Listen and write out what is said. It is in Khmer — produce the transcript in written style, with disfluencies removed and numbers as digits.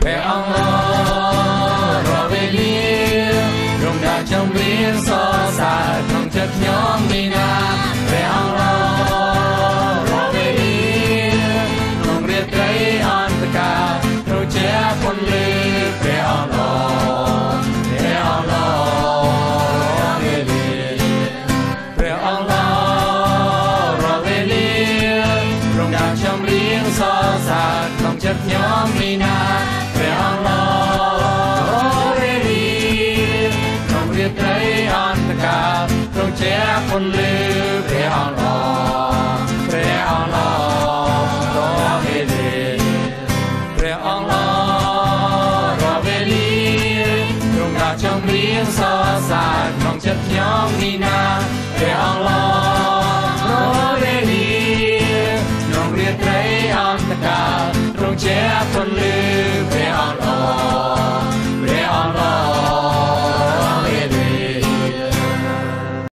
ព្រះអង្គរកវេលារំដាចម្រៀងសរសើរក្នុងចិត្តខ្ញុំនេះណាព្រះអង្គរកវេលាក្នុងរាត្រីអន្តកាលត្រូវជាពន្លឺព្រះអង្គព្រះអង្គរកវេលាព្រះអង្គរកវេលារំដាចម្រៀងសរសើរក្នុងចិត្តខ្ញុំនេះណាព្រះអង្គត្រីអន្តកាលទ្រង់ជាពន្លឺព្រះអង្គព្រះអង្គរកវេលាព្រះអង្គរកវេលាទ្រង់ដាក់ចម្រៀងសរសើរក្នុងចិត្តខ្ញុំនេះណាព្រះអង្គ